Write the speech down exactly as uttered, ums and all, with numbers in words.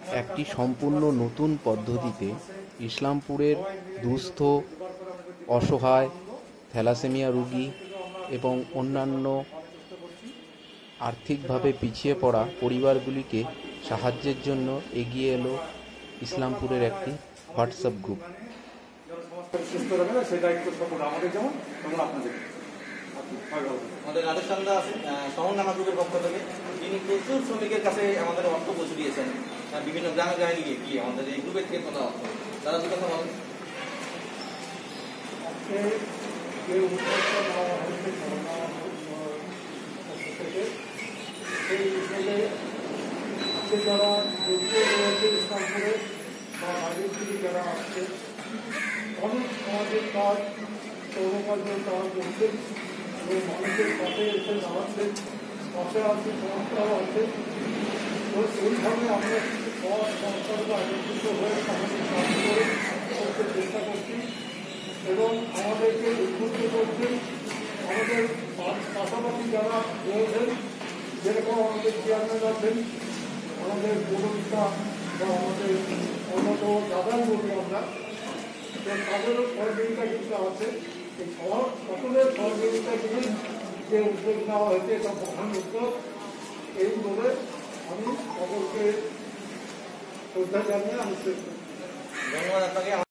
একটি সম্পূর্ণ নতুন পদ্ধতিতে ইসলামপুরের দুস্থ, অসহায়, থ্যালাসেমিয়া রোগী এবং অন্যান্য আর্থিকভাবে পিছিয়ে পড়া পরিবারগুলিকে সাহায্যের জন্য এগিয়ে এলো ইসলামপুরের একটি হোয়াটসঅ্যাপ গ্রুপ। আমাদের রাধেশ চান্দা আছেন শহর নানা গ্রুপের পক্ষ থেকে, তিনি প্রচুর শ্রমিকের কাছে আমাদের অর্থ পৌঁছে দিয়েছেন বিভিন্ন গ্রামে গ্রামে গিয়ে গিয়ে আমাদের এই গ্রুপের থেকে কথা অর্থ তারা দু কথা বলেন। যারা রয়েছে ইসলামপুরে বা বাইরের থেকে যারা আসছে অনেক সমাজের কাজ সৌরকার্যের তারা করছেন এবং মানুষের পাশে এসে দাঁড়াচ্ছেন, পাশে আছে সংস্থাও আছে। তো এইভাবে আমরা কিছু সমাজ সংস্থাগুলো একত্রিত হয়ে আমাদের কাজ করে করতে চেষ্টা করছি এবং আমাদেরকে উদ্বুদ্ধ করছেন। আমাদের পাশাপাশি যারা রয়েছেন, যেরকম আমাদের চেয়ারম্যান আছেন, আমাদের পৌরপিতা বা আমাদের অন্যত দাদাই বলি আমরা, তো তাদেরও সহযোগিতা কিন্তু আছে। এই সব সকলের সহযোগিতা নিয়ে যে উদ্যোগ নেওয়া হয়েছে এটা মহান উদ্যোগ। এই বলে আমি সকলকে শ্রদ্ধা জানিয়ে আমি শেষ করছি। ধন্যবাদ আপনাকে।